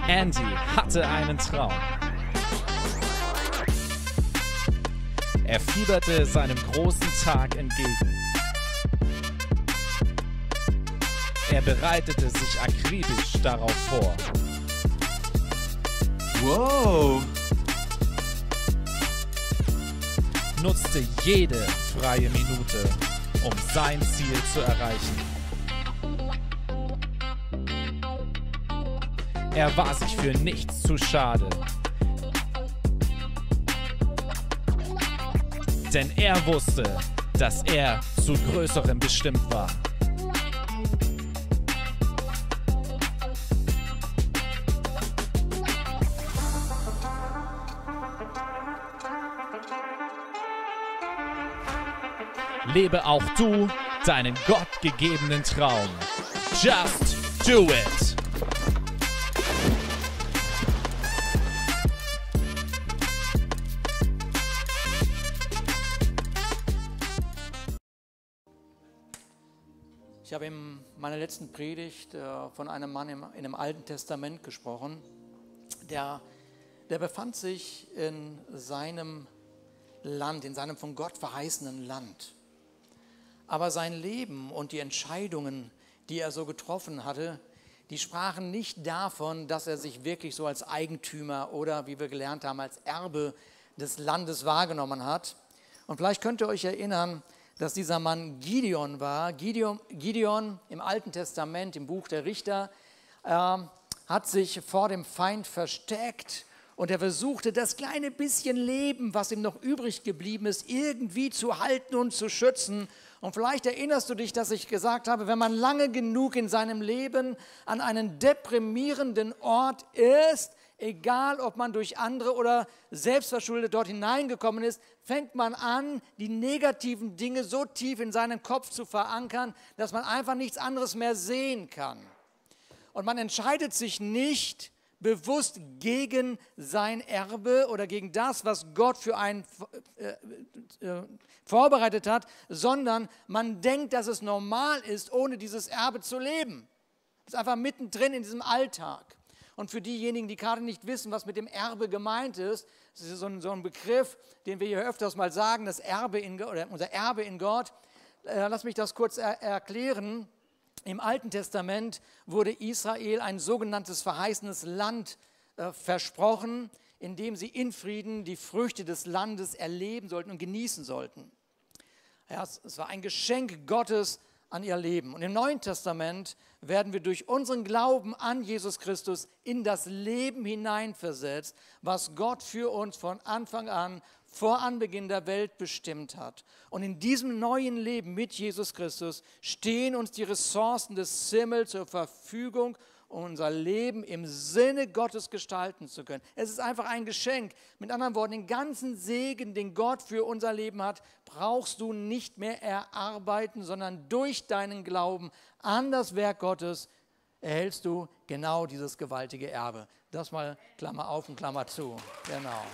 Andy hatte einen Traum. Er fieberte seinem großen Tag entgegen. Er bereitete sich akribisch darauf vor. Wow! Nutzte jede freie Minute, um sein Ziel zu erreichen. Er war sich für nichts zu schade. Denn er wusste, dass er zu Größerem bestimmt war. Lebe auch du deinen gottgegebenen Traum. Just do it! Ich habe in meiner letzten Predigt von einem Mann in dem Alten Testament gesprochen, der befand sich in seinem Land, in seinem von Gott verheißenen Land. Aber sein Leben und die Entscheidungen, die er so getroffen hatte, die sprachen nicht davon, dass er sich wirklich so als Eigentümer oder, wie wir gelernt haben, als Erbe des Landes wahrgenommen hat. Und vielleicht könnt ihr euch erinnern, dass dieser Mann Gideon war. Gideon im Alten Testament, im Buch der Richter, hat sich vor dem Feind versteckt und er versuchte, das kleine bisschen Leben, was ihm noch übrig geblieben ist, irgendwie zu halten und zu schützen. Und vielleicht erinnerst du dich, dass ich gesagt habe, wenn man lange genug in seinem Leben an einen deprimierenden Ort ist, egal ob man durch andere oder selbstverschuldet dort hineingekommen ist, fängt man an, die negativen Dinge so tief in seinen Kopf zu verankern, dass man einfach nichts anderes mehr sehen kann. Und man entscheidet sich nicht bewusst gegen sein Erbe oder gegen das, was Gott für einen vorbereitet hat, sondern man denkt, dass es normal ist, ohne dieses Erbe zu leben. Das ist einfach mittendrin in diesem Alltag. Und für diejenigen, die gerade nicht wissen, was mit dem Erbe gemeint ist, das ist so ein Begriff, den wir hier öfters mal sagen, das Erbe oder unser Erbe in Gott. Lass mich das kurz erklären. Im Alten Testament wurde Israel ein sogenanntes verheißenes Land versprochen, in dem sie in Frieden die Früchte des Landes erleben sollten und genießen sollten. Ja, es war ein Geschenk Gottes an ihr Leben. Und im Neuen Testament werden wir durch unseren Glauben an Jesus Christus in das Leben hineinversetzt, was Gott für uns von Anfang an, vor Anbeginn der Welt bestimmt hat. Und in diesem neuen Leben mit Jesus Christus stehen uns die Ressourcen des Himmels zur Verfügung, um unser Leben im Sinne Gottes gestalten zu können. Es ist einfach ein Geschenk. Mit anderen Worten, den ganzen Segen, den Gott für unser Leben hat, brauchst du nicht mehr erarbeiten, sondern durch deinen Glauben an das Werk Gottes erhältst du genau dieses gewaltige Erbe. Das mal Klammer auf und Klammer zu. Genau.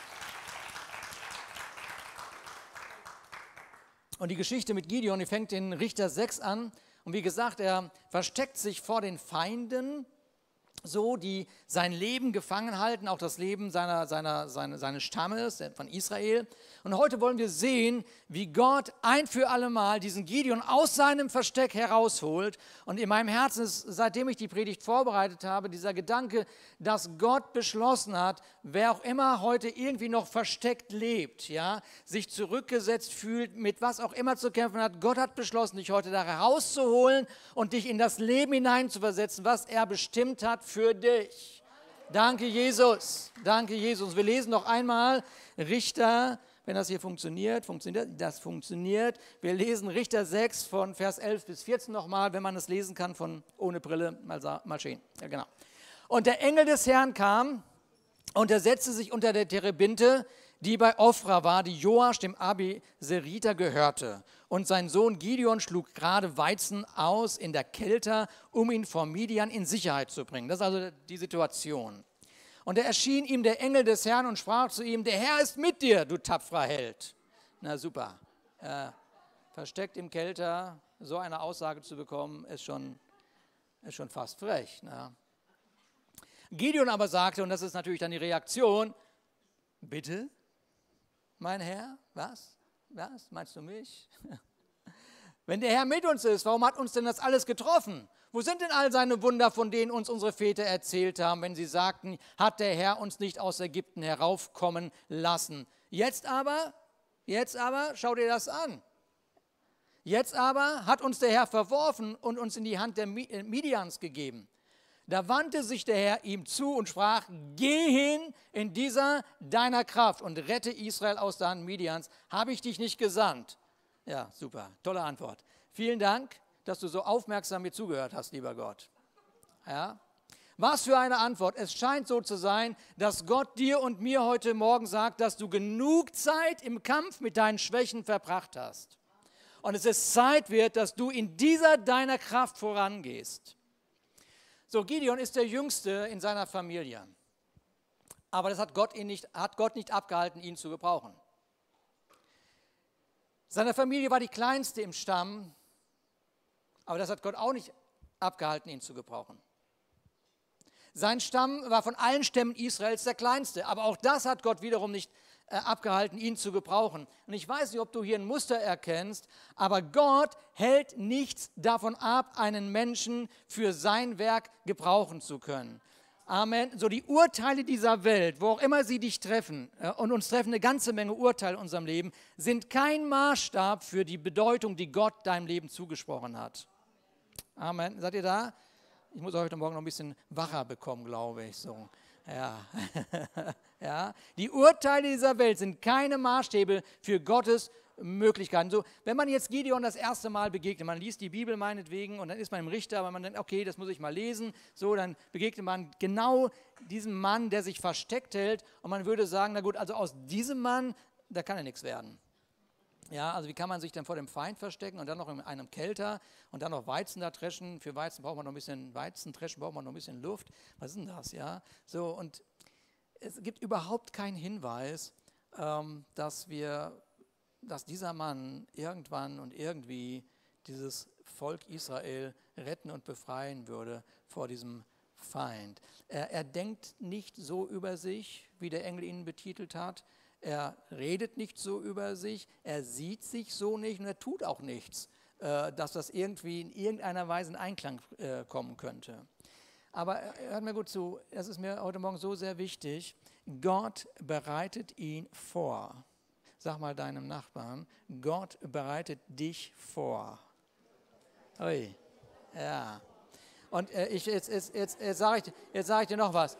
Und die Geschichte mit Gideon, die fängt in Richter 6 an. Und wie gesagt, er versteckt sich vor den Feinden, so die sein Leben gefangen halten, auch das Leben seines Stammes von Israel. Und heute wollen wir sehen, wie Gott ein für alle Mal diesen Gideon aus seinem Versteck herausholt. Und in meinem Herzen ist, seitdem ich die Predigt vorbereitet habe, dieser Gedanke, dass Gott beschlossen hat, wer auch immer heute irgendwie noch versteckt lebt, ja, sich zurückgesetzt fühlt, mit was auch immer zu kämpfen hat, Gott hat beschlossen, dich heute da herauszuholen und dich in das Leben hineinzuversetzen, was er bestimmt hat für dich. Danke, Jesus. Danke, Jesus. Wir lesen noch einmal Richter, wenn das hier funktioniert, das funktioniert. Wir lesen Richter 6 von Vers 11 bis 14 nochmal, wenn man es lesen kann, von ohne Brille, mal schön. Ja, genau. Und der Engel des Herrn kam und er setzte sich unter der Terebinte, die bei Ofra war, die Joasch dem Abiseriter gehörte. Und sein Sohn Gideon schlug gerade Weizen aus in der Kelter, um ihn vor Midian in Sicherheit zu bringen. Das ist also die Situation. Und da erschien ihm der Engel des Herrn und sprach zu ihm, der Herr ist mit dir, du tapferer Held. Na super. Versteckt im Kelter, so eine Aussage zu bekommen, ist schon fast frech. Ne? Gideon aber sagte, und das ist natürlich dann die Reaktion, bitte, mein Herr, was? Was? Meinst du mich? Wenn der Herr mit uns ist, warum hat uns denn das alles getroffen? Wo sind denn all seine Wunder, von denen uns unsere Väter erzählt haben, wenn sie sagten, hat der Herr uns nicht aus Ägypten heraufkommen lassen? Jetzt aber, schau dir das an. Jetzt aber hat uns der Herr verworfen und uns in die Hand der Midians gegeben. Da wandte sich der Herr ihm zu und sprach, geh hin in dieser deiner Kraft und rette Israel aus der Hand Midians. Habe ich dich nicht gesandt? Ja, super, tolle Antwort. Vielen Dank, dass du so aufmerksam mir zugehört hast, lieber Gott. Ja? Was für eine Antwort. Es scheint so zu sein, dass Gott dir und mir heute Morgen sagt, dass du genug Zeit im Kampf mit deinen Schwächen verbracht hast. Und es ist Zeit wird, dass du in dieser deiner Kraft vorangehst. So, Gideon ist der Jüngste in seiner Familie. Aber das hat Gott nicht abgehalten, ihn zu gebrauchen. Seine Familie war die kleinste im Stamm, aber das hat Gott auch nicht abgehalten, ihn zu gebrauchen. Sein Stamm war von allen Stämmen Israels der kleinste, aber auch das hat Gott wiederum nicht abgehalten, ihn zu gebrauchen. Und ich weiß nicht, ob du hier ein Muster erkennst, aber Gott hält nichts davon ab, einen Menschen für sein Werk gebrauchen zu können. Amen. So die Urteile dieser Welt, wo auch immer sie dich treffen, und uns treffen eine ganze Menge Urteile in unserem Leben, sind kein Maßstab für die Bedeutung, die Gott deinem Leben zugesprochen hat. Amen. Seid ihr da? Ich muss heute Morgen noch ein bisschen wacher bekommen, glaube ich. So. Ja. Ja. Die Urteile dieser Welt sind keine Maßstäbe für Gottes Möglichkeiten. So, wenn man jetzt Gideon das erste Mal begegnet, man liest die Bibel meinetwegen und dann ist man im Richter, aber man denkt, okay, das muss ich mal lesen, so, dann begegnet man genau diesem Mann, der sich versteckt hält und man würde sagen, na gut, also aus diesem Mann, da kann ja nichts werden. Ja, also wie kann man sich denn vor dem Feind verstecken und dann noch in einem Kelter und dann noch Weizen da dreschen? Für Weizen braucht man noch ein bisschen Weizen, dreschen braucht man noch ein bisschen Luft. Was ist denn das, ja? So, und es gibt überhaupt keinen Hinweis, dass dieser Mann irgendwann und irgendwie dieses Volk Israel retten und befreien würde vor diesem Feind. Er denkt nicht so über sich, wie der Engel ihn betitelt hat. Er redet nicht so über sich, er sieht sich so nicht und er tut auch nichts, dass das irgendwie in irgendeiner Weise in Einklang kommen könnte. Aber hört mir gut zu, das ist mir heute Morgen so sehr wichtig, Gott bereitet ihn vor. Sag mal deinem Nachbarn, Gott bereitet dich vor. Ui, ja. Und jetzt sage ich dir noch was.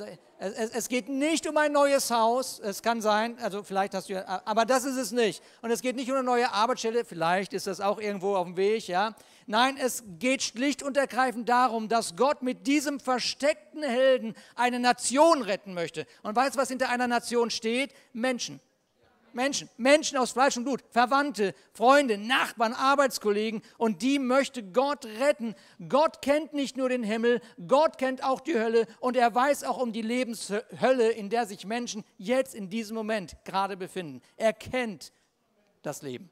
Es geht nicht um ein neues Haus, es kann sein, also vielleicht hast du, aber das ist es nicht. Und es geht nicht um eine neue Arbeitsstelle, vielleicht ist das auch irgendwo auf dem Weg, ja. Nein, es geht schlicht und ergreifend darum, dass Gott mit diesem versteckten Helden eine Nation retten möchte. Und weißt du, was hinter einer Nation steht? Menschen. Menschen aus Fleisch und Blut, Verwandte, Freunde, Nachbarn, Arbeitskollegen und die möchte Gott retten. Gott kennt nicht nur den Himmel, Gott kennt auch die Hölle und er weiß auch um die Lebenshölle, in der sich Menschen jetzt in diesem Moment gerade befinden. Er kennt das Leben.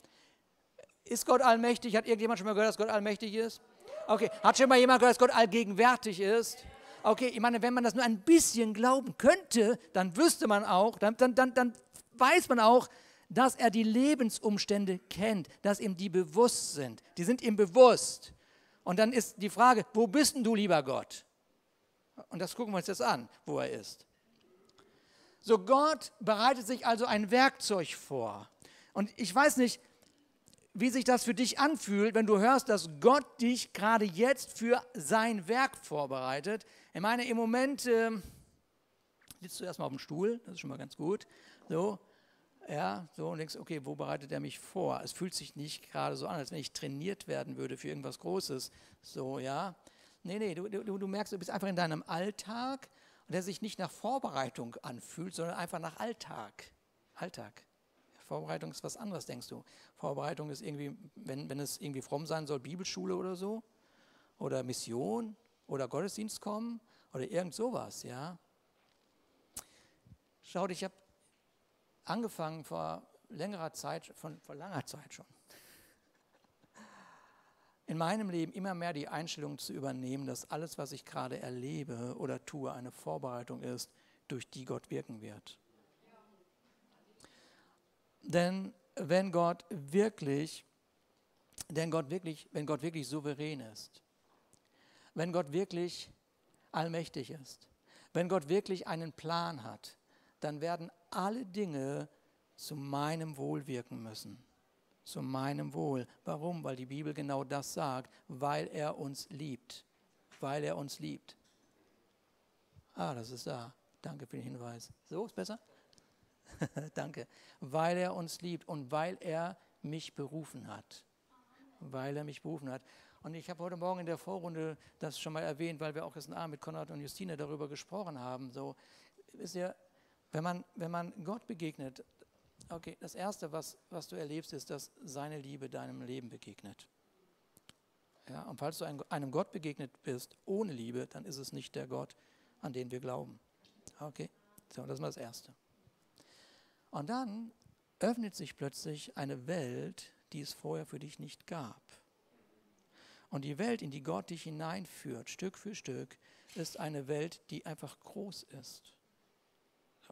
Ist Gott allmächtig? Hat irgendjemand schon mal gehört, dass Gott allmächtig ist? Okay, hat schon mal jemand gehört, dass Gott allgegenwärtig ist? Okay, ich meine, wenn man das nur ein bisschen glauben könnte, dann wüsste man auch, dann weiß man auch, dass er die Lebensumstände kennt, dass ihm die bewusst sind. Die sind ihm bewusst. Und dann ist die Frage, wo bist denn du, lieber Gott? Und das gucken wir uns jetzt an, wo er ist. So, Gott bereitet sich also ein Werkzeug vor. Und ich weiß nicht, wie sich das für dich anfühlt, wenn du hörst, dass Gott dich gerade jetzt für sein Werk vorbereitet. Ich meine, im Moment sitzt du erstmal auf dem Stuhl, das ist schon mal ganz gut. So, ja, so und denkst, okay, wo bereitet er mich vor? Es fühlt sich nicht gerade so an, als wenn ich trainiert werden würde für irgendwas Großes. So, ja. Nee, du merkst, du bist einfach in deinem Alltag und der sich nicht nach Vorbereitung anfühlt, sondern einfach nach Alltag. Vorbereitung ist was anderes, denkst du. Vorbereitung ist irgendwie, wenn es irgendwie fromm sein soll, Bibelschule oder so, oder Mission, oder Gottesdienst kommen, oder irgend sowas, ja. Schaut, ich habe angefangen vor langer Zeit schon. in meinem Leben immer mehr die Einstellung zu übernehmen, dass alles, was ich gerade erlebe oder tue, eine Vorbereitung ist, durch die Gott wirken wird. Denn wenn Gott wirklich souverän ist, wenn Gott wirklich allmächtig ist, wenn Gott wirklich einen Plan hat, dann werden alle Dinge zu meinem Wohl wirken müssen. Zu meinem Wohl. Warum? Weil die Bibel genau das sagt, weil er uns liebt. Weil er uns liebt. Das ist da. Danke für den Hinweis. So, ist besser? Danke. Weil er uns liebt und weil er mich berufen hat. Weil er mich berufen hat. Und ich habe heute Morgen in der Vorrunde das schon mal erwähnt, weil wir auch gestern Abend mit Konrad und Justine darüber gesprochen haben. So, wisst ihr, wenn man Gott begegnet, okay, das Erste, was du erlebst, ist, dass seine Liebe deinem Leben begegnet. Ja, und falls du einem Gott begegnet bist ohne Liebe, dann ist es nicht der Gott, an den wir glauben. Okay, so, das ist mal das Erste. Und dann öffnet sich plötzlich eine Welt, die es vorher für dich nicht gab. Und die Welt, in die Gott dich hineinführt, Stück für Stück, ist eine Welt, die einfach groß ist. So.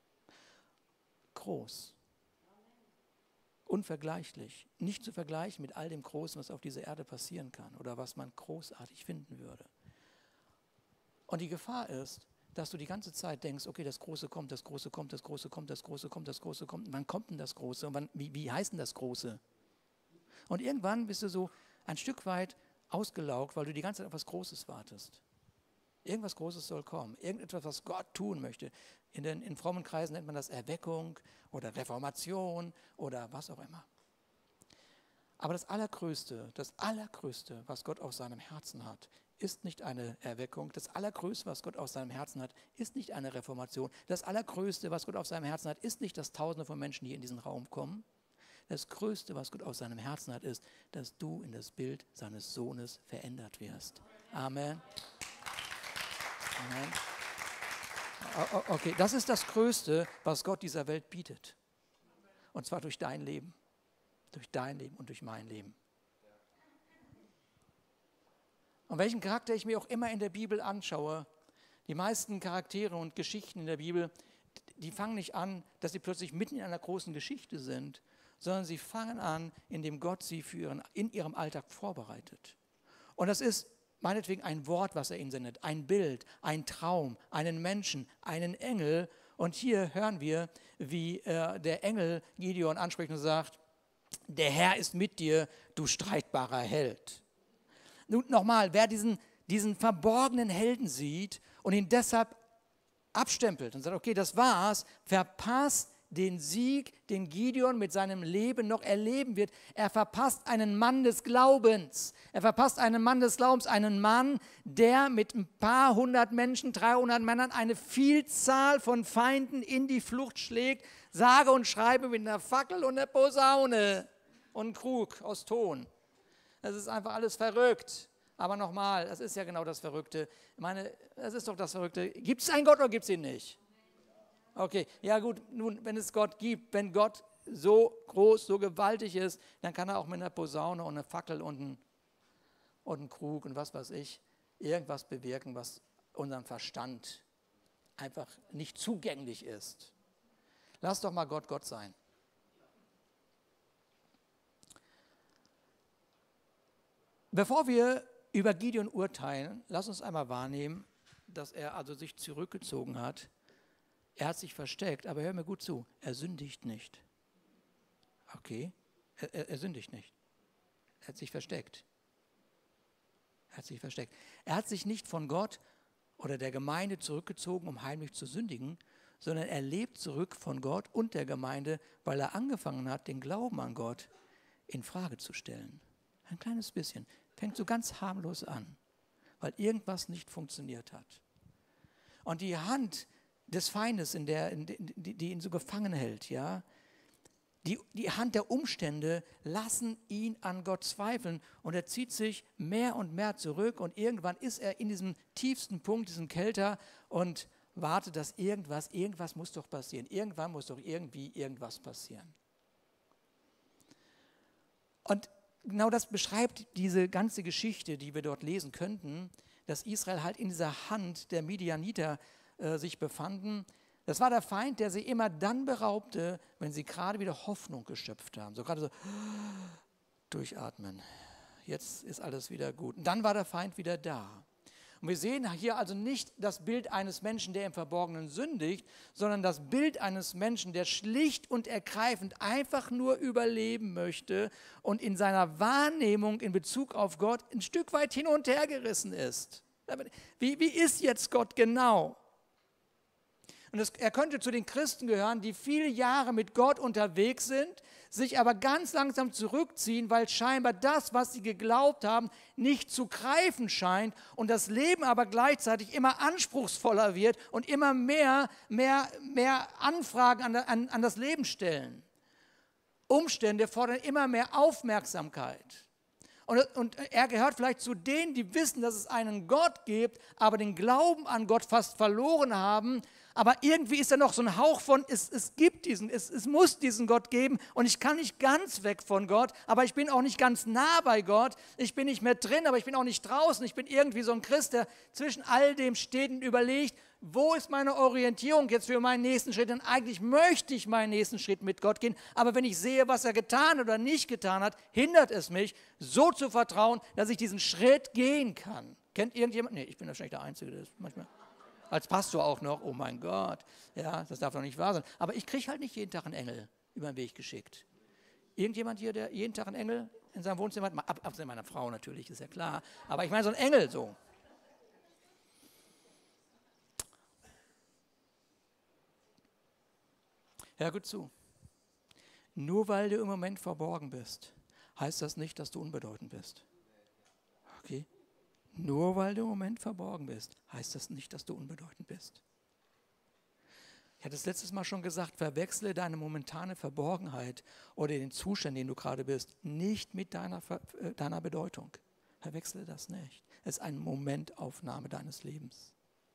Groß. Unvergleichlich. Nicht zu vergleichen mit all dem Großen, was auf dieser Erde passieren kann oder was man großartig finden würde. Und die Gefahr ist, dass du die ganze Zeit denkst, okay, das Große kommt, das Große kommt, das Große kommt, das Große kommt, das Große kommt. Und wann kommt denn das Große? Und wie heißt denn das Große? Und irgendwann bist du so ein Stück weit ausgelaugt, weil du die ganze Zeit auf was Großes wartest. Irgendwas Großes soll kommen. Irgendetwas, was Gott tun möchte. In frommen Kreisen nennt man das Erweckung oder Reformation oder was auch immer. Aber das Allergrößte, was Gott auf seinem Herzen hat, ist nicht eine Erweckung. Das Allergrößte, was Gott auf seinem Herzen hat, ist nicht eine Reformation. Das Allergrößte, was Gott auf seinem Herzen hat, ist nicht, dass Tausende von Menschen hier in diesen Raum kommen. Das Größte, was Gott auf seinem Herzen hat, ist, dass du in das Bild seines Sohnes verändert wirst. Amen. Amen. Okay, das ist das Größte, was Gott dieser Welt bietet. Und zwar durch dein Leben. Durch dein Leben und durch mein Leben. Und welchen Charakter ich mir auch immer in der Bibel anschaue, die meisten Charaktere und Geschichten in der Bibel, die fangen nicht an, dass sie plötzlich mitten in einer großen Geschichte sind, sondern sie fangen an, indem Gott sie in ihrem Alltag vorbereitet. Und das ist meinetwegen ein Wort, was er ihnen sendet, ein Bild, ein Traum, einen Menschen, einen Engel. Und hier hören wir, wie der Engel Gideon anspricht und sagt, der Herr ist mit dir, du streitbarer Held. Nun nochmal, wer diesen verborgenen Helden sieht und ihn deshalb abstempelt und sagt, okay, das war's, verpasst den Sieg, den Gideon mit seinem Leben noch erleben wird. Er verpasst einen Mann des Glaubens. Er verpasst einen Mann des Glaubens, einen Mann, der mit ein paar hundert Menschen, 300 Männern, eine Vielzahl von Feinden in die Flucht schlägt, sage und schreibe mit einer Fackel und einer Posaune und einem Krug aus Ton. Das ist einfach alles verrückt. Aber nochmal, das ist ja genau das Verrückte. Ich meine, das ist doch das Verrückte. Gibt es einen Gott oder gibt es ihn nicht? Okay, ja gut, nun, wenn es Gott gibt, wenn Gott so groß, so gewaltig ist, dann kann er auch mit einer Posaune und einer Fackel und einem Krug und was weiß ich, irgendwas bewirken, was unserem Verstand einfach nicht zugänglich ist. Lass doch mal Gott sein. Bevor wir über Gideon urteilen, lass uns einmal wahrnehmen, dass er also sich zurückgezogen hat. Er hat sich versteckt, aber hör mir gut zu, er sündigt nicht. Okay, er sündigt nicht. Er hat sich versteckt. Er hat sich nicht von Gott oder der Gemeinde zurückgezogen, um heimlich zu sündigen, sondern er lebt zurück von Gott und der Gemeinde, weil er angefangen hat, den Glauben an Gott in Frage zu stellen. Ein kleines bisschen. Fängt so ganz harmlos an, weil irgendwas nicht funktioniert hat. Und die Hand des Feindes, die ihn so gefangen hält, ja, die Hand der Umstände lassen ihn an Gott zweifeln und er zieht sich mehr und mehr zurück und irgendwann ist er in diesem tiefsten Punkt, diesem Kelter und wartet, dass irgendwas muss doch passieren. Irgendwann muss doch irgendwie irgendwas passieren. Und genau das beschreibt diese ganze Geschichte, die wir dort lesen könnten, dass Israel halt in dieser Hand der Midianiter sich befanden. Das war der Feind, der sie immer dann beraubte, wenn sie gerade wieder Hoffnung geschöpft haben. So gerade so durchatmen. Jetzt ist alles wieder gut. Und dann war der Feind wieder da. Und wir sehen hier also nicht das Bild eines Menschen, der im Verborgenen sündigt, sondern das Bild eines Menschen, der schlicht und ergreifend einfach nur überleben möchte und in seiner Wahrnehmung in Bezug auf Gott ein Stück weit hin und her gerissen ist. Wie ist jetzt Gott genau? Und er könnte zu den Christen gehören, die viele Jahre mit Gott unterwegs sind, sich aber ganz langsam zurückziehen, weil scheinbar das, was sie geglaubt haben, nicht zu greifen scheint und das Leben aber gleichzeitig immer anspruchsvoller wird und immer mehr Anfragen an das Leben stellen. Umstände fordern immer mehr Aufmerksamkeit. Und er gehört vielleicht zu denen, die wissen, dass es einen Gott gibt, aber den Glauben an Gott fast verloren haben. Aber irgendwie ist da noch so ein Hauch von, es muss diesen Gott geben und ich kann nicht ganz weg von Gott, aber ich bin auch nicht ganz nah bei Gott. Ich bin nicht mehr drin, aber ich bin auch nicht draußen. Ich bin irgendwie so ein Christ, der zwischen all dem steht und überlegt, wo ist meine Orientierung jetzt für meinen nächsten Schritt? Denn eigentlich möchte ich meinen nächsten Schritt mit Gott gehen, aber wenn ich sehe, was er getan oder nicht getan hat, hindert es mich, so zu vertrauen, dass ich diesen Schritt gehen kann. Kennt irgendjemand? Nee, ich bin wahrscheinlich der Einzige, der das manchmal... Als Pastor auch noch, oh mein Gott, ja, das darf doch nicht wahr sein. Aber ich kriege halt nicht jeden Tag einen Engel über den Weg geschickt. Irgendjemand hier, der jeden Tag einen Engel in seinem Wohnzimmer hat? Abgesehen meiner Frau natürlich, ist ja klar. Aber ich meine so einen Engel so. Hör gut zu. Nur weil du im Moment verborgen bist, heißt das nicht, dass du unbedeutend bist. Okay? Nur weil du im Moment verborgen bist, heißt das nicht, dass du unbedeutend bist. Ich hatte es letztes Mal schon gesagt, verwechsle deine momentane Verborgenheit oder den Zustand, in dem du gerade bist, nicht mit deiner Bedeutung. Verwechsle das nicht. Es ist eine Momentaufnahme deines Lebens.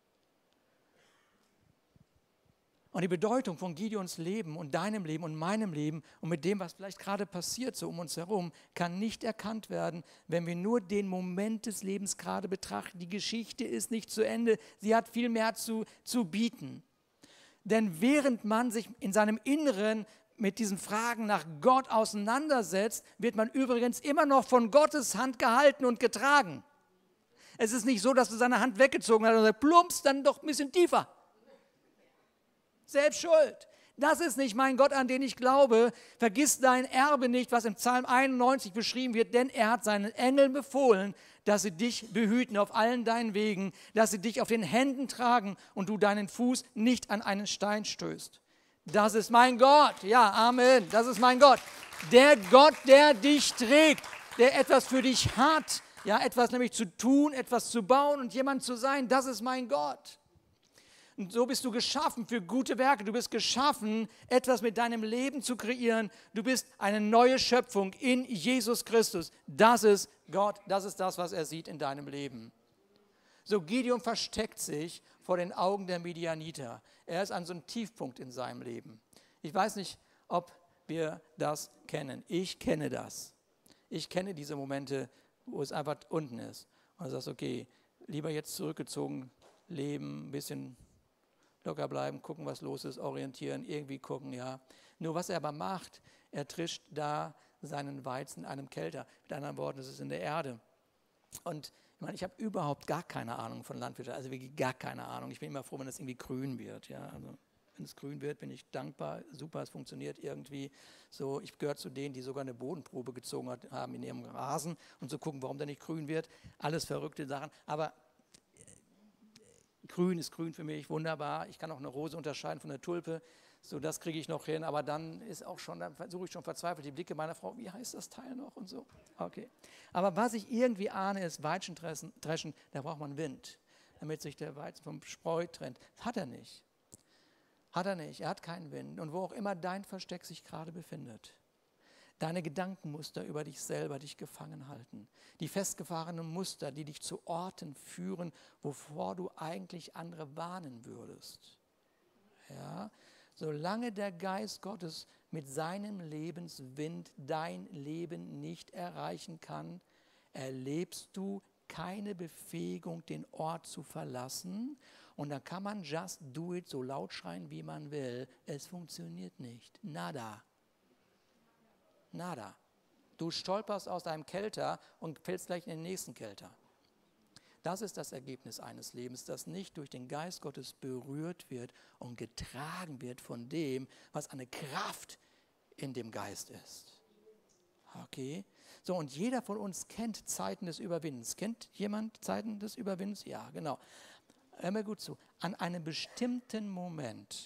Und die Bedeutung von Gideons Leben und deinem Leben und meinem Leben und mit dem, was vielleicht gerade passiert so um uns herum, kann nicht erkannt werden, wenn wir nur den Moment des Lebens gerade betrachten. Die Geschichte ist nicht zu Ende, sie hat viel mehr zu bieten. Denn während man sich in seinem Inneren mit diesen Fragen nach Gott auseinandersetzt, wird man übrigens immer noch von Gottes Hand gehalten und getragen. Es ist nicht so, dass du seine Hand weggezogen hast und sagt, plumps, dann doch ein bisschen tiefer. Selbst schuld. Das ist nicht mein Gott, an den ich glaube. Vergiss dein Erbe nicht, was im Psalm 91 beschrieben wird, denn er hat seinen Engeln befohlen, dass sie dich behüten auf allen deinen Wegen, dass sie dich auf den Händen tragen und du deinen Fuß nicht an einen Stein stößt. Das ist mein Gott. Ja, Amen. Das ist mein Gott. Der Gott, der dich trägt, der etwas für dich hat, ja, etwas nämlich zu tun, etwas zu bauen und jemand zu sein, das ist mein Gott. Und so bist du geschaffen für gute Werke. Du bist geschaffen, etwas mit deinem Leben zu kreieren. Du bist eine neue Schöpfung in Jesus Christus. Das ist Gott, das ist das, was er sieht in deinem Leben. So, Gideon versteckt sich vor den Augen der Midianiter. Er ist an so einem Tiefpunkt in seinem Leben. Ich weiß nicht, ob wir das kennen. Ich kenne das. Ich kenne diese Momente, wo es einfach unten ist. Und du sagst, okay, lieber jetzt zurückgezogen leben, ein bisschen locker bleiben, gucken, was los ist, orientieren, irgendwie gucken, ja. Nur was er aber macht, er trischt da seinen Weizen in einem Kelter. Mit anderen Worten, es ist in der Erde. Und ich meine, ich habe überhaupt gar keine Ahnung von Landwirtschaft, also wirklich gar keine Ahnung. Ich bin immer froh, wenn es irgendwie grün wird, ja. Also wenn es grün wird, bin ich dankbar, super, es funktioniert irgendwie. So, ich gehöre zu denen, die sogar eine Bodenprobe gezogen haben in ihrem Rasen und zu gucken, warum der nicht grün wird. Alles verrückte Sachen, aber grün ist grün für mich, wunderbar. Ich kann auch eine Rose unterscheiden von einer Tulpe. So, das kriege ich noch hin. Aber dann versuche ich schon verzweifelt die Blicke meiner Frau, wie heißt das Teil noch und so. Okay. Aber was ich irgendwie ahne, ist Weizen dreschen, da braucht man Wind, damit sich der Weizen vom Spreu trennt. Das hat er nicht. Hat er nicht. Er hat keinen Wind. Und wo auch immer dein Versteck sich gerade befindet, deine Gedankenmuster über dich selber dich gefangen halten. Die festgefahrenen Muster, die dich zu Orten führen, wovor du eigentlich andere warnen würdest. Ja? Solange der Geist Gottes mit seinem Lebenswind dein Leben nicht erreichen kann, erlebst du keine Befähigung, den Ort zu verlassen. Und dann kann man just do it so laut schreien, wie man will. Es funktioniert nicht. Nada. Nada. Du stolperst aus deinem Kelter und fällst gleich in den nächsten Kelter. Das ist das Ergebnis eines Lebens, das nicht durch den Geist Gottes berührt wird und getragen wird von dem, was eine Kraft in dem Geist ist. Okay? So, und jeder von uns kennt Zeiten des Überwindens. Kennt jemand Zeiten des Überwindens? Ja, genau. Hör mir gut zu. An einem bestimmten Moment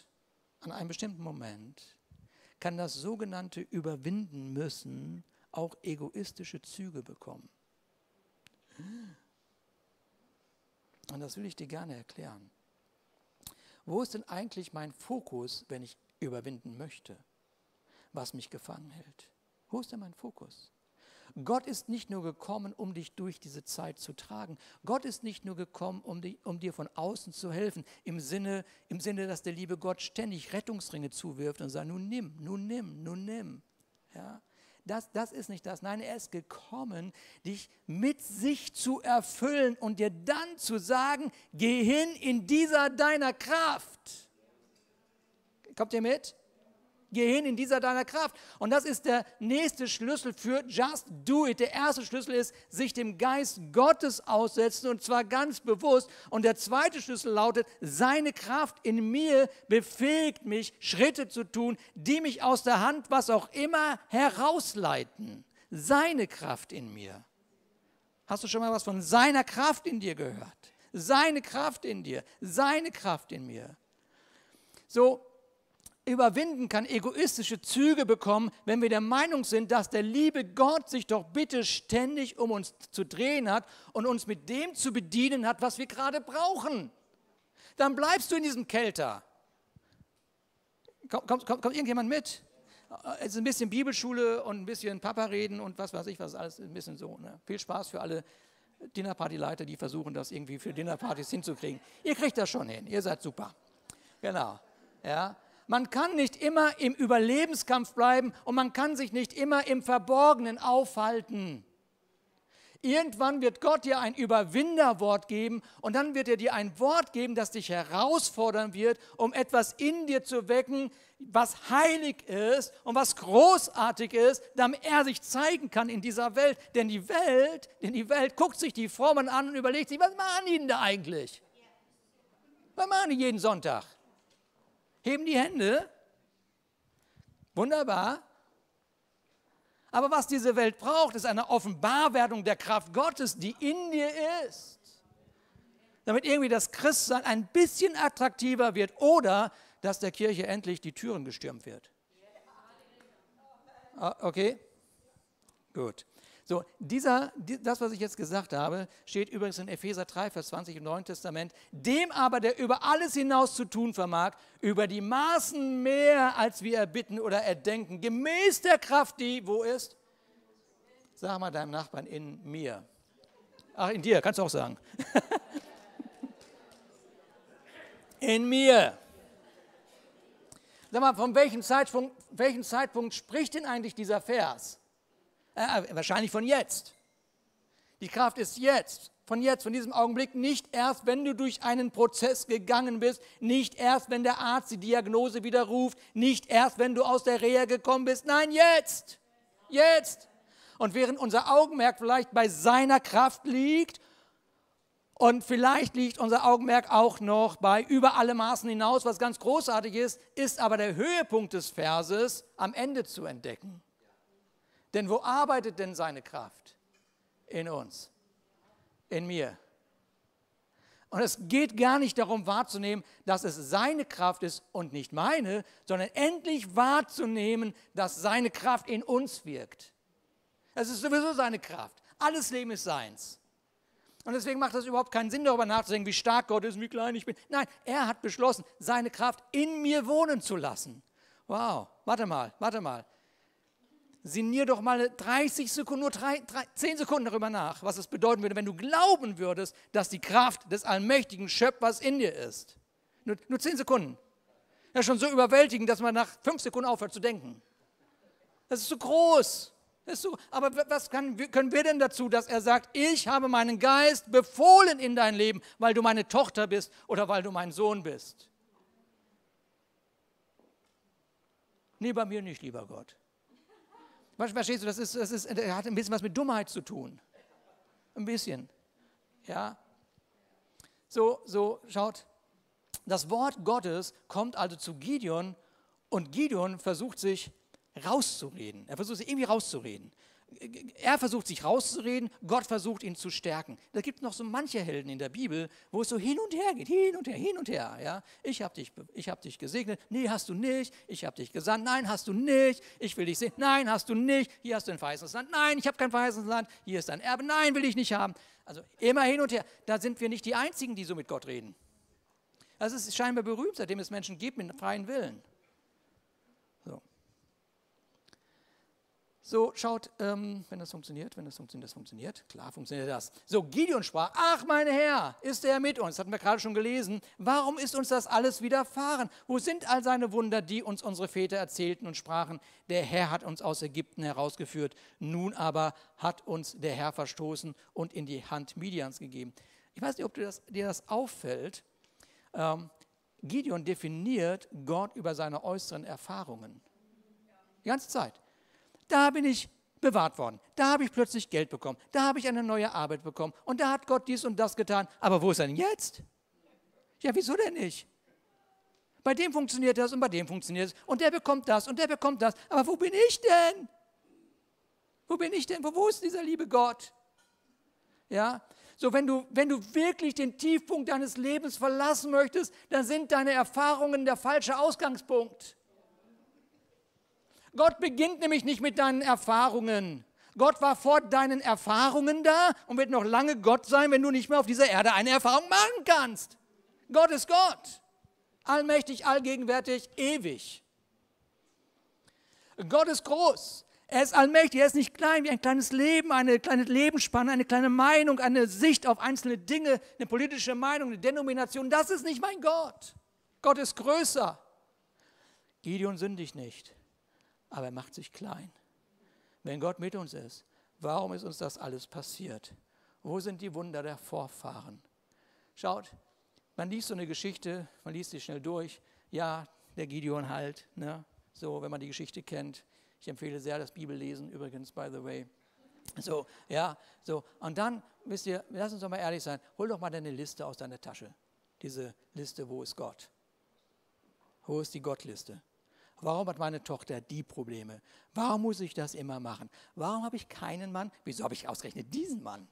kann das sogenannte Überwinden müssen auch egoistische Züge bekommen. Und das will ich dir gerne erklären. Wo ist denn eigentlich mein Fokus, wenn ich überwinden möchte, was mich gefangen hält? Wo ist denn mein Fokus? Gott ist nicht nur gekommen, um dich durch diese Zeit zu tragen. Gott ist nicht nur gekommen, um dir von außen zu helfen, im Sinne, dass der liebe Gott ständig Rettungsringe zuwirft und sagt, nun nimm. Ja? Das ist nicht das. Nein, er ist gekommen, dich mit sich zu erfüllen und dir dann zu sagen, geh hin in dieser deiner Kraft. Kommt ihr mit? Geh hin in dieser deiner Kraft. Und das ist der nächste Schlüssel für Just Do It. Der erste Schlüssel ist, sich dem Geist Gottes aussetzen und zwar ganz bewusst. Und der zweite Schlüssel lautet, seine Kraft in mir befähigt mich, Schritte zu tun, die mich aus der Hand, was auch immer, herausleiten. Seine Kraft in mir. Hast du schon mal was von seiner Kraft in dir gehört? Seine Kraft in dir, seine Kraft in mir. So, Überwinden kann egoistische Züge bekommen, wenn wir der Meinung sind, dass der liebe Gott sich doch bitte ständig um uns zu drehen hat und uns mit dem zu bedienen hat, was wir gerade brauchen. Dann bleibst du in diesem Kelter. Kommt irgendjemand mit? Es ist ein bisschen Bibelschule und ein bisschen Papa-Reden und was weiß ich, was alles ein bisschen so. Ne? Viel Spaß für alle Dinnerparty-Leiter, die versuchen, das irgendwie für Dinnerpartys hinzukriegen. Ihr kriegt das schon hin, ihr seid super. Genau, ja. Man kann nicht immer im Überlebenskampf bleiben und man kann sich nicht immer im Verborgenen aufhalten. Irgendwann wird Gott dir ein Überwinderwort geben und dann wird er dir ein Wort geben, das dich herausfordern wird, um etwas in dir zu wecken, was heilig ist und was großartig ist, damit er sich zeigen kann in dieser Welt. Denn die Welt guckt sich die Frommen an und überlegt sich, was machen die denn da eigentlich? Was machen die jeden Sonntag? Heben die Hände. Wunderbar. Aber was diese Welt braucht, ist eine Offenbarwerdung der Kraft Gottes, die in dir ist. Damit irgendwie das Christsein ein bisschen attraktiver wird oder dass der Kirche endlich die Türen gestürmt wird. Okay? Gut. So, das, was ich jetzt gesagt habe, steht übrigens in Epheser 3, Vers 20 im Neuen Testament. Dem aber, der über alles hinaus zu tun vermag, über die Maßen mehr, als wir erbitten oder erdenken, gemäß der Kraft, die, wo ist? Sag mal deinem Nachbarn, in mir. Ach, in dir, kannst du auch sagen. In mir. Sag mal, von welchem Zeitpunkt spricht denn eigentlich dieser Vers? Wahrscheinlich von jetzt. Die Kraft ist jetzt, von diesem Augenblick, nicht erst, wenn du durch einen Prozess gegangen bist, nicht erst, wenn der Arzt die Diagnose widerruft, nicht erst, wenn du aus der Reha gekommen bist, nein, jetzt, jetzt. Und während unser Augenmerk vielleicht bei seiner Kraft liegt und vielleicht liegt unser Augenmerk auch noch bei über alle Maßen hinaus, was ganz großartig ist aber der Höhepunkt des Verses am Ende zu entdecken. Denn wo arbeitet denn seine Kraft? In uns, in mir. Und es geht gar nicht darum wahrzunehmen, dass es seine Kraft ist und nicht meine, sondern endlich wahrzunehmen, dass seine Kraft in uns wirkt. Es ist sowieso seine Kraft. Alles Leben ist seins. Und deswegen macht es überhaupt keinen Sinn, darüber nachzudenken, wie stark Gott ist und wie klein ich bin. Nein, er hat beschlossen, seine Kraft in mir wohnen zu lassen. Wow, warte mal. Sinnier doch mal 30 Sekunden, nur 10 Sekunden darüber nach, was es bedeuten würde, wenn du glauben würdest, dass die Kraft des allmächtigen Schöpfers in dir ist. Nur 10 Sekunden. Das ist schon so überwältigend, dass man nach 5 Sekunden aufhört zu denken. Das ist so groß. Das ist so, aber was können wir denn dazu, dass er sagt, ich habe meinen Geist befohlen in dein Leben, weil du meine Tochter bist oder weil du mein Sohn bist? Nee, bei mir nicht, lieber Gott. Verstehst du, das hat ein bisschen was mit Dummheit zu tun. Ein bisschen. Ja. So, schaut. Das Wort Gottes kommt also zu Gideon und Gideon versucht sich rauszureden. Er versucht sich irgendwie rauszureden. Er versucht sich rauszureden, Gott versucht ihn zu stärken. Da gibt es noch so manche Helden in der Bibel, wo es so hin und her geht, hin und her, hin und her. Ja? Ich habe dich gesegnet, nee, hast du nicht. Ich habe dich gesandt, nein, hast du nicht. Ich will dich sehen, nein, hast du nicht. Hier hast du ein verheißenes Land, nein, ich habe kein verheißenes Land. Hier ist dein Erbe, nein, will ich nicht haben. Also immer hin und her. Da sind wir nicht die Einzigen, die so mit Gott reden. Das ist scheinbar berühmt, seitdem es Menschen gibt mit freien Willen. So, schaut, wenn das funktioniert, das funktioniert, klar funktioniert das. So, Gideon sprach, ach mein Herr, ist er mit uns? Das hatten wir gerade schon gelesen. Warum ist uns das alles widerfahren? Wo sind all seine Wunder, die uns unsere Väter erzählten und sprachen, der Herr hat uns aus Ägypten herausgeführt, nun aber hat uns der Herr verstoßen und in die Hand Midians gegeben. Ich weiß nicht, ob dir das auffällt. Gideon definiert Gott über seine äußeren Erfahrungen. Die ganze Zeit. Da bin ich bewahrt worden, da habe ich plötzlich Geld bekommen, da habe ich eine neue Arbeit bekommen und da hat Gott dies und das getan. Aber wo ist er denn jetzt? Ja, wieso denn nicht? Bei dem funktioniert das und bei dem funktioniert es und der bekommt das und der bekommt das. Aber wo bin ich denn? Wo bin ich denn? Wo ist dieser liebe Gott? Ja, so wenn du wirklich den Tiefpunkt deines Lebens verlassen möchtest, dann sind deine Erfahrungen der falsche Ausgangspunkt. Gott beginnt nämlich nicht mit deinen Erfahrungen. Gott war vor deinen Erfahrungen da und wird noch lange Gott sein, wenn du nicht mehr auf dieser Erde eine Erfahrung machen kannst. Gott ist Gott. Allmächtig, allgegenwärtig, ewig. Gott ist groß. Er ist allmächtig, er ist nicht klein wie ein kleines Leben, eine kleine Lebensspanne, eine kleine Meinung, eine Sicht auf einzelne Dinge, eine politische Meinung, eine Denomination. Das ist nicht mein Gott. Gott ist größer. Gideon sündigt nicht. Aber er macht sich klein. Wenn Gott mit uns ist, warum ist uns das alles passiert? Wo sind die Wunder der Vorfahren? Schaut, man liest so eine Geschichte, man liest sie schnell durch. Ja, der Gideon halt, ne? So, wenn man die Geschichte kennt. Ich empfehle sehr das Bibellesen, übrigens, by the way. So, ja, so. Und dann, wisst ihr, lass uns doch mal ehrlich sein, hol doch mal deine Liste aus deiner Tasche. Diese Liste, wo ist Gott? Wo ist die Gottliste? Warum hat meine Tochter die Probleme? Warum muss ich das immer machen? Warum habe ich keinen Mann? Wieso habe ich ausgerechnet diesen Mann?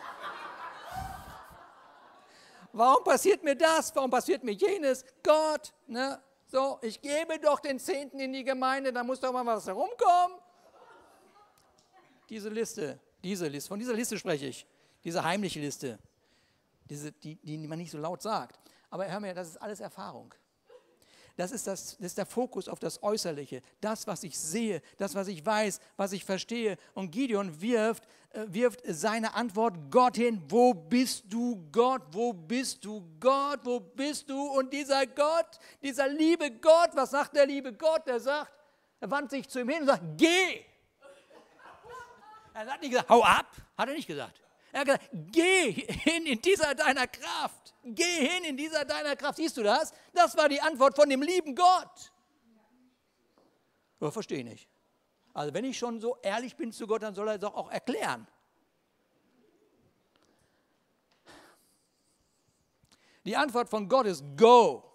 Warum passiert mir das? Warum passiert mir jenes? Gott, ne? So, ich gebe doch den Zehnten in die Gemeinde, da muss doch mal was herumkommen. Diese Liste, von dieser Liste spreche ich. Diese heimliche Liste, die man nicht so laut sagt. Aber hör mir, das ist alles Erfahrung. Das ist der Fokus auf das Äußerliche, das, was ich sehe, das, was ich weiß, was ich verstehe. Und Gideon wirft seine Antwort Gott hin. Wo bist du, Gott? Wo bist du, Gott? Wo bist du? Und dieser Gott, dieser liebe Gott, was sagt der liebe Gott? Er wandt sich zu ihm hin und sagt, geh. Er hat nicht gesagt, hau ab, hat er nicht gesagt. Er hat gesagt, geh hin in dieser deiner Kraft. Geh hin in dieser deiner Kraft. Siehst du das? Das war die Antwort von dem lieben Gott. Aber verstehe ich nicht. Also wenn ich schon so ehrlich bin zu Gott, dann soll er es doch auch erklären. Die Antwort von Gott ist go.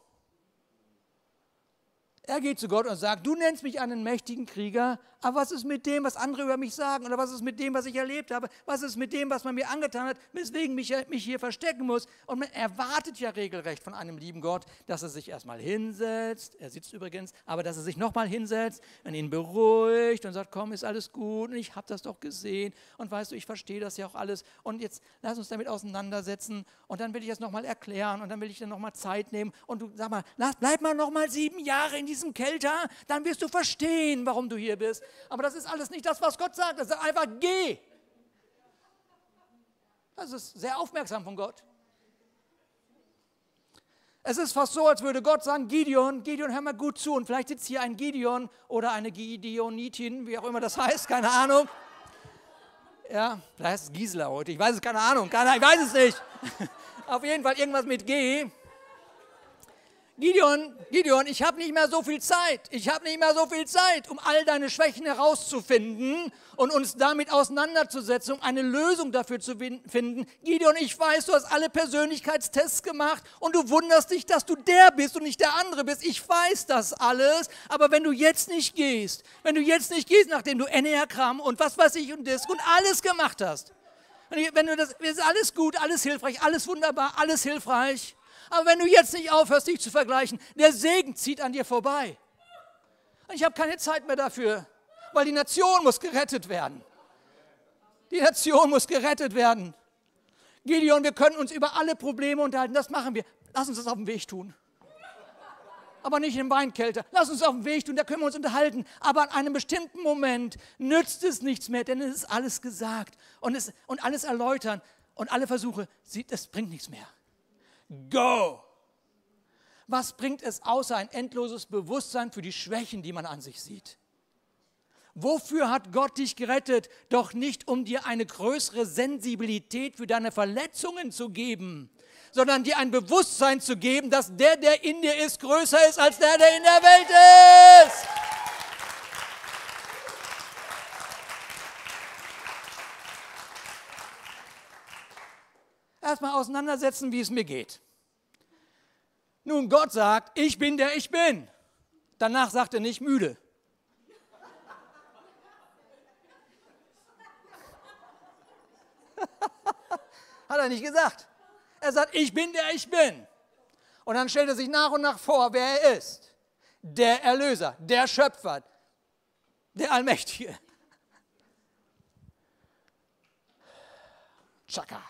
Er geht zu Gott und sagt, du nennst mich einen mächtigen Krieger, aber was ist mit dem, was andere über mich sagen? Oder was ist mit dem, was ich erlebt habe? Was ist mit dem, was man mir angetan hat, weswegen mich hier verstecken muss? Und man erwartet ja regelrecht von einem lieben Gott, dass er sich erstmal hinsetzt, er sitzt übrigens, aber dass er sich nochmal hinsetzt und ihn beruhigt und sagt, komm, ist alles gut und ich habe das doch gesehen und weißt du, ich verstehe das ja auch alles und jetzt lass uns damit auseinandersetzen und dann will ich das nochmal erklären und dann will ich dir nochmal Zeit nehmen und du sag mal, bleib mal nochmal 7 Jahre in diesem Kelter, dann wirst du verstehen, warum du hier bist. Aber das ist alles nicht das, was Gott sagt. Er sagt einfach, geh. Das ist sehr aufmerksam von Gott. Es ist fast so, als würde Gott sagen, Gideon, hör mal gut zu. Und vielleicht sitzt hier ein Gideon oder eine Gideonitin, wie auch immer das heißt, keine Ahnung. Ja, vielleicht heißt es Gisela heute, ich weiß es, keine Ahnung, ich weiß es nicht. Auf jeden Fall irgendwas mit G. Gideon, ich habe nicht mehr so viel Zeit. Ich habe nicht mehr so viel Zeit, um all deine Schwächen herauszufinden und uns damit auseinanderzusetzen, um eine Lösung dafür zu finden. Gideon, ich weiß, du hast alle Persönlichkeitstests gemacht und du wunderst dich, dass du der bist und nicht der andere bist. Ich weiß das alles, aber wenn du jetzt nicht gehst, nachdem du Enneagramm und was weiß ich und das und alles gemacht hast, wenn du das ist alles gut, alles hilfreich, alles wunderbar, alles hilfreich. Aber wenn du jetzt nicht aufhörst, dich zu vergleichen, der Segen zieht an dir vorbei. Und ich habe keine Zeit mehr dafür, weil die Nation muss gerettet werden. Die Nation muss gerettet werden. Gideon, wir können uns über alle Probleme unterhalten, das machen wir. Lass uns das auf dem Weg tun. Aber nicht im Weinkelter. Lass uns auf dem Weg tun, da können wir uns unterhalten. Aber an einem bestimmten Moment nützt es nichts mehr, denn es ist alles gesagt und alles erläutern und alle Versuche, das bringt nichts mehr. Go! Was bringt es außer ein endloses Bewusstsein für die Schwächen, die man an sich sieht? Wofür hat Gott dich gerettet? Doch nicht, um dir eine größere Sensibilität für deine Verletzungen zu geben, sondern dir ein Bewusstsein zu geben, dass der in dir ist, größer ist als der in der Welt ist. Erstmal auseinandersetzen, wie es mir geht. Nun, Gott sagt, ich bin der ich bin. Danach sagt er nicht müde. Hat er nicht gesagt. Er sagt, ich bin der ich bin. Und dann stellt er sich nach und nach vor, wer er ist. Der Erlöser, der Schöpfer, der Allmächtige. Tschakka.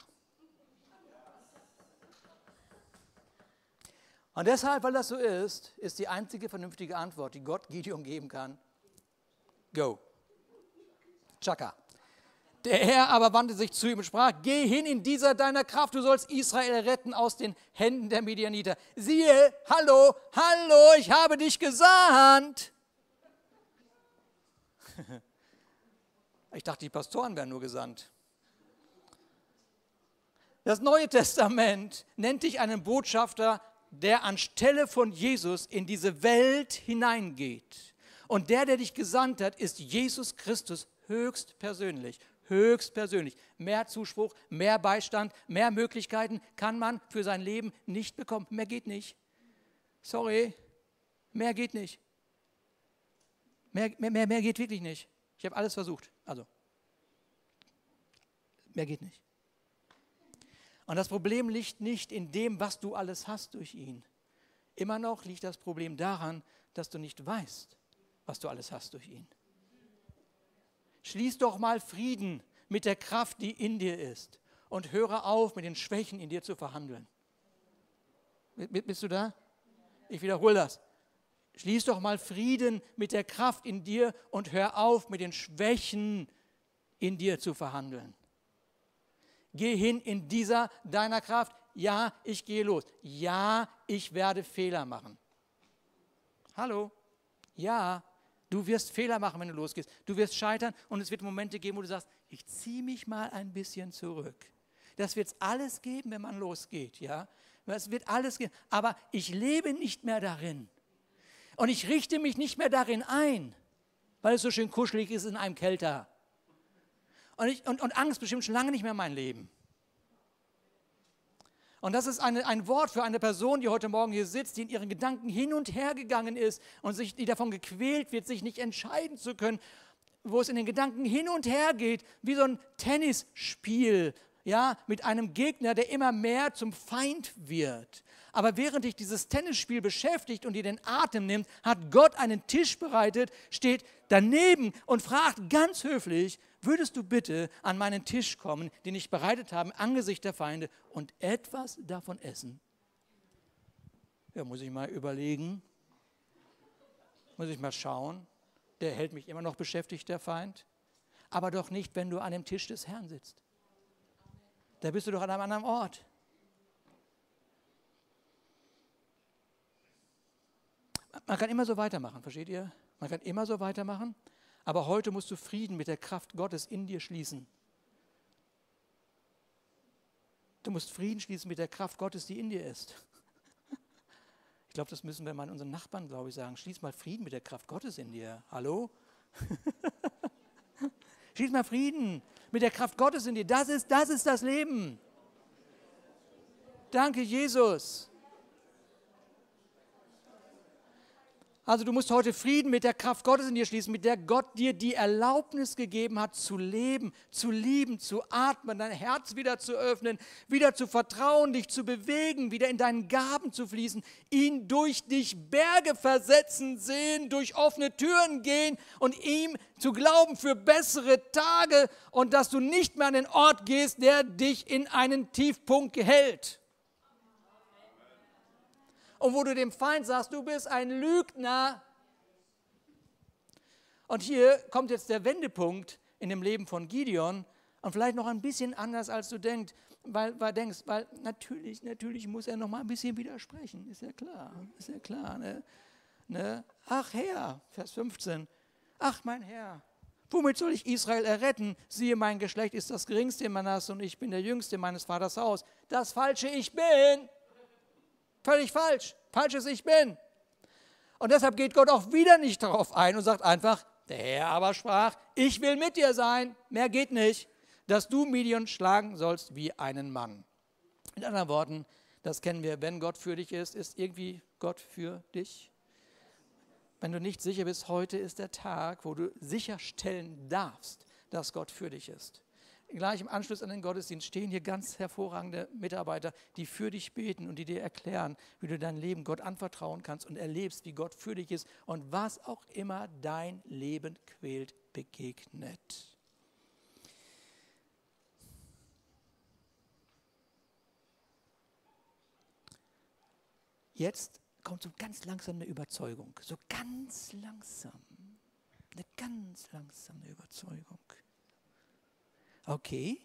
Und deshalb, weil das so ist die einzige vernünftige Antwort, die Gott Gideon geben kann, go. Tschakka. Der Herr aber wandte sich zu ihm und sprach, geh hin in dieser deiner Kraft, du sollst Israel retten aus den Händen der Midianiter. Siehe, hallo, ich habe dich gesandt. Ich dachte, die Pastoren wären nur gesandt. Das Neue Testament nennt dich einen Botschafter, der anstelle von Jesus in diese Welt hineingeht. Und der dich gesandt hat, ist Jesus Christus höchstpersönlich. Höchstpersönlich. Mehr Zuspruch, mehr Beistand, mehr Möglichkeiten kann man für sein Leben nicht bekommen. Mehr geht nicht. Sorry, mehr geht nicht. Mehr geht wirklich nicht. Ich habe alles versucht. Also, mehr geht nicht. Und das Problem liegt nicht in dem, was du alles hast durch ihn. Immer noch liegt das Problem daran, dass du nicht weißt, was du alles hast durch ihn. Schließ doch mal Frieden mit der Kraft, die in dir ist und höre auf, mit den Schwächen in dir zu verhandeln. Bist du da? Ich wiederhole das. Schließ doch mal Frieden mit der Kraft in dir und hör auf, mit den Schwächen in dir zu verhandeln. Geh hin in dieser deiner Kraft. Ja, ich gehe los. Ja, ich werde Fehler machen. Hallo? Ja, du wirst Fehler machen, wenn du losgehst. Du wirst scheitern und es wird Momente geben, wo du sagst, ich ziehe mich mal ein bisschen zurück. Das wird es alles geben, wenn man losgeht. Ja? Es wird alles geben. Aber ich lebe nicht mehr darin. Und ich richte mich nicht mehr darin ein, weil es so schön kuschelig ist in einem Kelter. Und Angst bestimmt schon lange nicht mehr mein Leben. Und das ist ein Wort für eine Person, die heute Morgen hier sitzt, die in ihren Gedanken hin und her gegangen ist und die davon gequält wird, sich nicht entscheiden zu können, wo es in den Gedanken hin und her geht, wie so ein Tennisspiel, ja, mit einem Gegner, der immer mehr zum Feind wird. Aber während dich dieses Tennisspiel beschäftigt und dir den Atem nimmt, hat Gott einen Tisch bereitet, steht daneben und fragt ganz höflich, würdest du bitte an meinen Tisch kommen, den ich bereitet habe, angesichts der Feinde und etwas davon essen? Ja, muss ich mal überlegen, muss ich mal schauen. Der hält mich immer noch beschäftigt, der Feind. Aber doch nicht, wenn du an dem Tisch des Herrn sitzt. Da bist du doch an einem anderen Ort. Man kann immer so weitermachen, versteht ihr? Man kann immer so weitermachen, aber heute musst du Frieden mit der Kraft Gottes in dir schließen. Du musst Frieden schließen mit der Kraft Gottes, die in dir ist. Ich glaube, das müssen wir mal unseren Nachbarn, glaube ich, sagen. Schließ mal Frieden mit der Kraft Gottes in dir. Hallo? Schließ mal Frieden mit der Kraft Gottes in dir. Das ist das Leben. Danke, Jesus. Also du musst heute Frieden mit der Kraft Gottes in dir schließen, mit der Gott dir die Erlaubnis gegeben hat, zu leben, zu lieben, zu atmen, dein Herz wieder zu öffnen, wieder zu vertrauen, dich zu bewegen, wieder in deinen Gaben zu fließen, ihn durch dich Berge versetzen sehen, durch offene Türen gehen und ihm zu glauben für bessere Tage und dass du nicht mehr an den Ort gehst, der dich in einen Tiefpunkt hält. Und wo du dem Feind sagst, du bist ein Lügner. Und hier kommt jetzt der Wendepunkt in dem Leben von Gideon und vielleicht noch ein bisschen anders, als du denkst, weil natürlich muss er noch mal ein bisschen widersprechen, ist ja klar. Ne? Ach Herr, Vers 15, ach mein Herr, womit soll ich Israel erretten? Siehe, mein Geschlecht ist das geringste in Manasse und ich bin der Jüngste meines Vaters Haus. Das falsche Ich bin. Völlig falsch. Falsches Ich bin. Und deshalb geht Gott auch wieder nicht darauf ein und sagt einfach, der Herr aber sprach, ich will mit dir sein, mehr geht nicht, dass du Midian schlagen sollst wie einen Mann. Mit anderen Worten, das kennen wir, wenn Gott für dich ist irgendwie Gott für dich. Wenn du nicht sicher bist, heute ist der Tag, wo du sicherstellen darfst, dass Gott für dich ist. Gleich im Anschluss an den Gottesdienst stehen hier ganz hervorragende Mitarbeiter, die für dich beten und die dir erklären, wie du dein Leben Gott anvertrauen kannst und erlebst, wie Gott für dich ist und was auch immer dein Leben quält, begegnet. Jetzt kommt so ganz langsam eine Überzeugung, so ganz langsam, eine ganz langsame Überzeugung. Okay.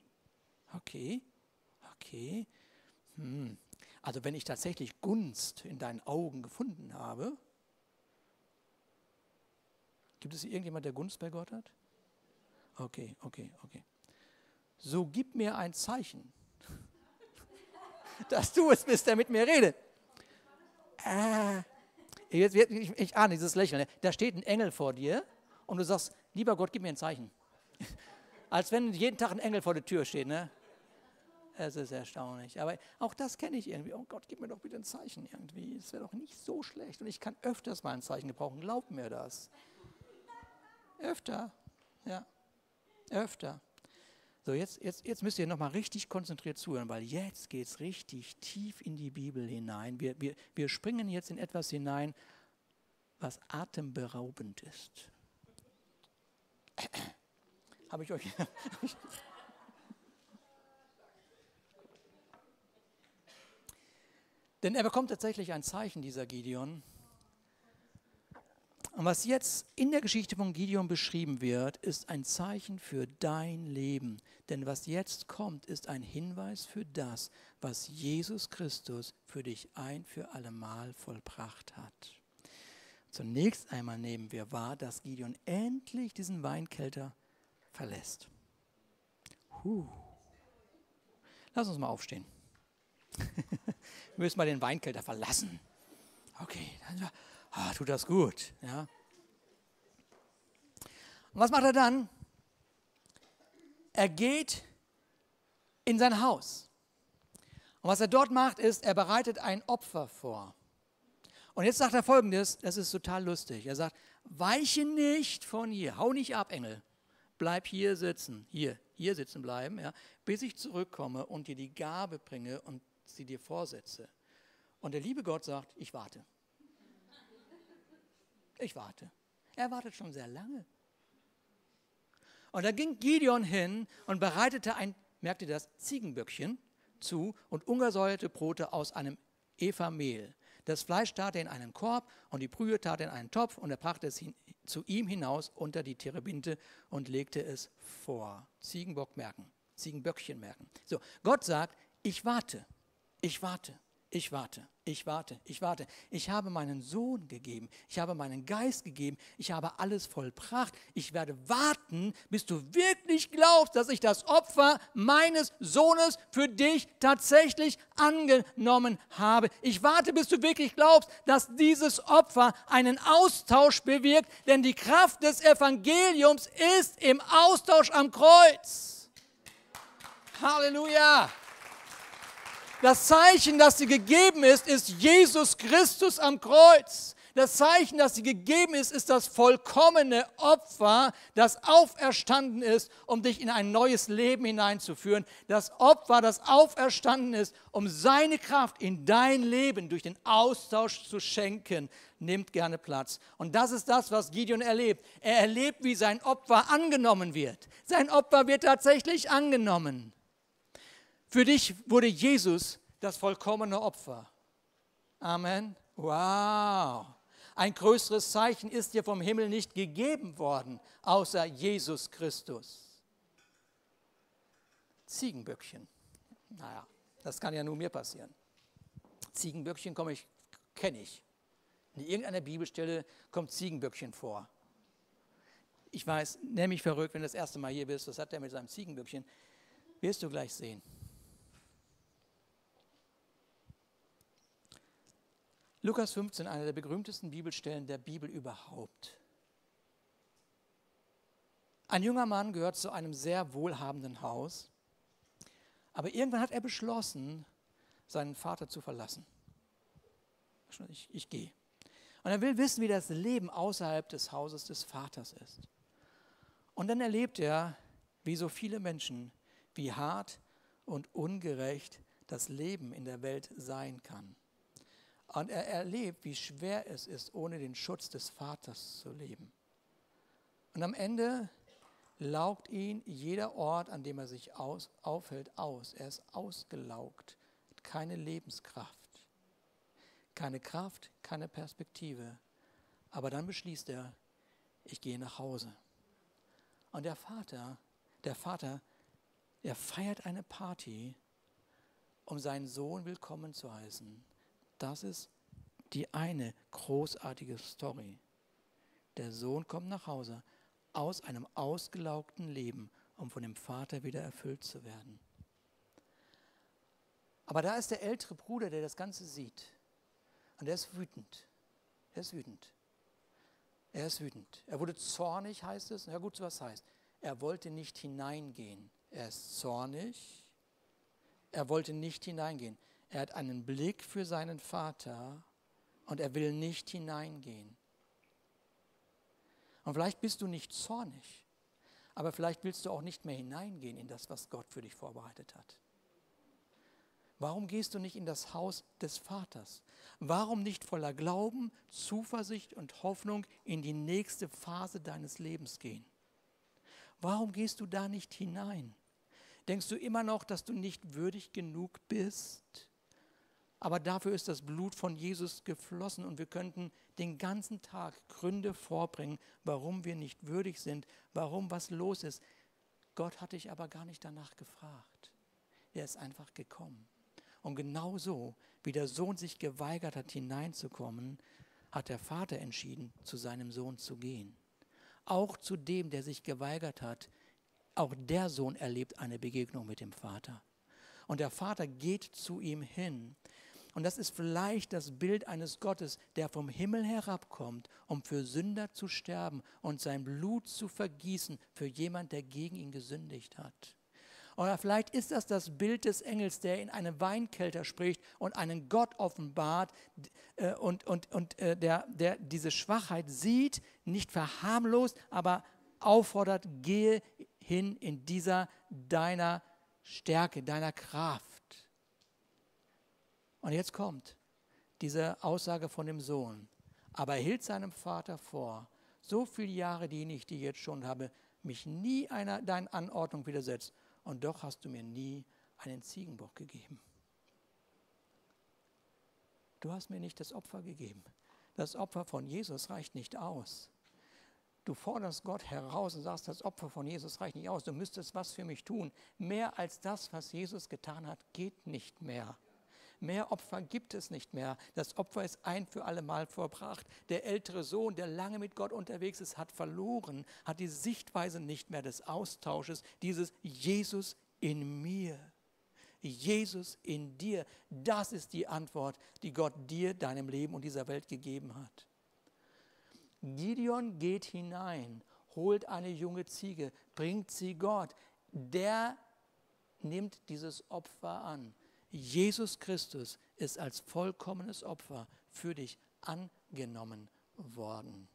Also wenn ich tatsächlich Gunst in deinen Augen gefunden habe, gibt es irgendjemand, der Gunst bei Gott hat? Okay. So gib mir ein Zeichen, dass du es bist, der mit mir redet. Ich ahne dieses Lächeln. Da steht ein Engel vor dir und du sagst, lieber Gott, gib mir ein Zeichen. Als wenn jeden Tag ein Engel vor der Tür steht, ne? Es ist erstaunlich. Aber auch das kenne ich irgendwie. Oh Gott, gib mir doch bitte ein Zeichen irgendwie. Das wäre doch nicht so schlecht. Und ich kann öfters mal ein Zeichen gebrauchen. Glaub mir das. Öfter. So, jetzt müsst ihr nochmal richtig konzentriert zuhören, weil jetzt geht es richtig tief in die Bibel hinein. Wir springen jetzt in etwas hinein, was atemberaubend ist. Habe ich euch... Denn er bekommt tatsächlich ein Zeichen, dieser Gideon. Und was jetzt in der Geschichte von Gideon beschrieben wird, ist ein Zeichen für dein Leben. Denn was jetzt kommt, ist ein Hinweis für das, was Jesus Christus für dich ein für allemal vollbracht hat. Zunächst einmal nehmen wir wahr, dass Gideon endlich diesen Weinkelter verlässt. Lass uns mal aufstehen. Wir müssen mal den Weinkelter verlassen. Okay, dann tut das gut. Ja. Und was macht er dann? Er geht in sein Haus. Und was er dort macht, ist, er bereitet ein Opfer vor. Und jetzt sagt er Folgendes, das ist total lustig. Er sagt, weiche nicht von hier, hau nicht ab, Engel. Bleib hier sitzen, hier sitzen bleiben, ja, bis ich zurückkomme und dir die Gabe bringe und sie dir vorsetze. Und der liebe Gott sagt, ich warte. Ich warte. Er wartet schon sehr lange. Und da ging Gideon hin und bereitete ein, merkt ihr das, Ziegenböckchen zu und ungesäuerte Brote aus einem Epha-Mehl. Das Fleisch tat er in einen Korb und die Brühe tat er in einen Topf und er brachte es zu ihm hinaus unter die Terebinte und legte es vor. Ziegenböckchen merken. So, Gott sagt, ich warte. Ich warte, ich warte, ich warte. Ich habe meinen Sohn gegeben, ich habe meinen Geist gegeben, ich habe alles vollbracht. Ich werde warten, bis du wirklich glaubst, dass ich das Opfer meines Sohnes für dich tatsächlich angenommen habe. Ich warte, bis du wirklich glaubst, dass dieses Opfer einen Austausch bewirkt, denn die Kraft des Evangeliums ist im Austausch am Kreuz. Halleluja! Das Zeichen, das dir gegeben ist Jesus Christus am Kreuz. Das Zeichen, das dir gegeben ist das vollkommene Opfer, das auferstanden ist, um dich in ein neues Leben hineinzuführen. Das Opfer, das auferstanden ist, um seine Kraft in dein Leben durch den Austausch zu schenken, nimmt gerne Platz. Und das ist das, was Gideon erlebt. Er erlebt, wie sein Opfer angenommen wird. Sein Opfer wird tatsächlich angenommen. Für dich wurde Jesus das vollkommene Opfer. Amen. Wow. Ein größeres Zeichen ist dir vom Himmel nicht gegeben worden, außer Jesus Christus. Ziegenböckchen. Naja, das kann ja nur mir passieren. Ziegenböckchen kenne ich. In irgendeiner Bibelstelle kommt Ziegenböckchen vor. Ich weiß, nenn mich verrückt, wenn du das erste Mal hier bist. Was hat der mit seinem Ziegenböckchen? Wirst du gleich sehen. Lukas 15, eine der berühmtesten Bibelstellen der Bibel überhaupt. Ein junger Mann gehört zu einem sehr wohlhabenden Haus, aber irgendwann hat er beschlossen, seinen Vater zu verlassen. Ich gehe. Und er will wissen, wie das Leben außerhalb des Hauses des Vaters ist. Und dann erlebt er, wie so viele Menschen, wie hart und ungerecht das Leben in der Welt sein kann. Und er erlebt, wie schwer es ist, ohne den Schutz des Vaters zu leben. Und am Ende laugt ihn jeder Ort, an dem er sich aufhält, aus. Er ist ausgelaugt, hat keine Lebenskraft, keine Kraft, keine Perspektive. Aber dann beschließt er, ich gehe nach Hause. Und der Vater, er feiert eine Party, um seinen Sohn willkommen zu heißen. Das ist die eine großartige Story. Der Sohn kommt nach Hause aus einem ausgelaugten Leben, um von dem Vater wieder erfüllt zu werden. Aber da ist der ältere Bruder, der das Ganze sieht. Und er ist wütend. Er ist wütend. Er ist wütend. Er wurde zornig, heißt es. Ja gut, was heißt? Er wollte nicht hineingehen. Er ist zornig. Er wollte nicht hineingehen. Er hat einen Blick für seinen Vater und er will nicht hineingehen. Und vielleicht bist du nicht zornig, aber vielleicht willst du auch nicht mehr hineingehen in das, was Gott für dich vorbereitet hat. Warum gehst du nicht in das Haus des Vaters? Warum nicht voller Glauben, Zuversicht und Hoffnung in die nächste Phase deines Lebens gehen? Warum gehst du da nicht hinein? Denkst du immer noch, dass du nicht würdig genug bist? Aber dafür ist das Blut von Jesus geflossen und wir könnten den ganzen Tag Gründe vorbringen, warum wir nicht würdig sind, warum was los ist. Gott hat dich aber gar nicht danach gefragt. Er ist einfach gekommen. Und genauso, wie der Sohn sich geweigert hat, hineinzukommen, hat der Vater entschieden, zu seinem Sohn zu gehen. Auch zu dem, der sich geweigert hat, auch der Sohn erlebt eine Begegnung mit dem Vater. Und der Vater geht zu ihm hin. Und das ist vielleicht das Bild eines Gottes, der vom Himmel herabkommt, um für Sünder zu sterben und sein Blut zu vergießen für jemand, der gegen ihn gesündigt hat. Oder vielleicht ist das Bild des Engels, der in einem Weinkelter spricht und einen Gott offenbart der diese Schwachheit sieht, nicht verharmlost, aber auffordert, gehe hin in deiner Stärke, deiner Kraft. Und jetzt kommt diese Aussage von dem Sohn. Aber er hielt seinem Vater vor, so viele Jahre diene ich dir jetzt schon, habe mich nie deinen Anordnung widersetzt. Und doch hast du mir nie einen Ziegenbock gegeben. Du hast mir nicht das Opfer gegeben. Das Opfer von Jesus reicht nicht aus. Du forderst Gott heraus und sagst, das Opfer von Jesus reicht nicht aus. Du müsstest was für mich tun. Mehr als das, was Jesus getan hat, geht nicht mehr. Mehr Opfer gibt es nicht mehr. Das Opfer ist ein für alle Mal vollbracht. Der ältere Sohn, der lange mit Gott unterwegs ist, hat verloren, hat die Sichtweise nicht mehr des Austausches, dieses Jesus in mir. Jesus in dir, das ist die Antwort, die Gott dir, deinem Leben und dieser Welt gegeben hat. Gideon geht hinein, holt eine junge Ziege, bringt sie Gott. Der nimmt dieses Opfer an. Jesus Christus ist als vollkommenes Opfer für dich angenommen worden.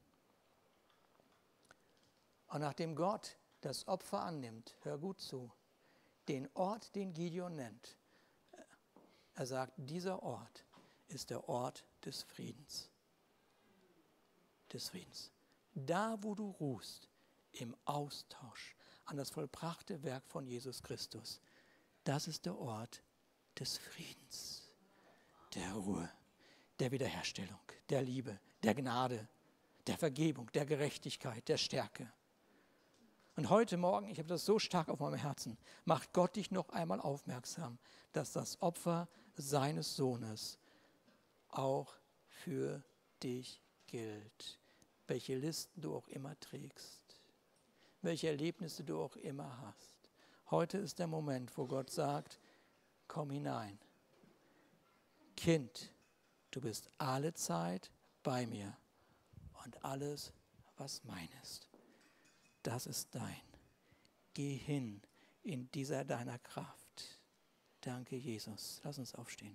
Und nachdem Gott das Opfer annimmt, hör gut zu, den Ort, den Gideon nennt, er sagt, dieser Ort ist der Ort des Friedens. Des Friedens. Da, wo du ruhst, im Austausch an das vollbrachte Werk von Jesus Christus, das ist der Ort des Friedens, der Ruhe, der Wiederherstellung, der Liebe, der Gnade, der Vergebung, der Gerechtigkeit, der Stärke. Und heute Morgen, ich habe das so stark auf meinem Herzen, macht Gott dich noch einmal aufmerksam, dass das Opfer seines Sohnes auch für dich gilt. Welche Listen du auch immer trägst, welche Erlebnisse du auch immer hast. Heute ist der Moment, wo Gott sagt, komm hinein. Kind, du bist alle Zeit bei mir und alles, was mein ist, das ist dein. Geh hin in dieser deiner Kraft. Danke, Jesus. Lass uns aufstehen.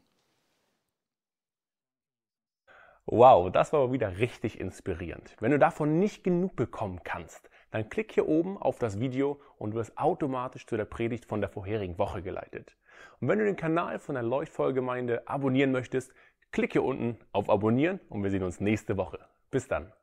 Wow, das war wieder richtig inspirierend. Wenn du davon nicht genug bekommen kannst, dann klick hier oben auf das Video und du wirst automatisch zu der Predigt von der vorherigen Woche geleitet. Und wenn du den Kanal von der Leuchtfeuergemeinde abonnieren möchtest, klick hier unten auf Abonnieren und wir sehen uns nächste Woche. Bis dann.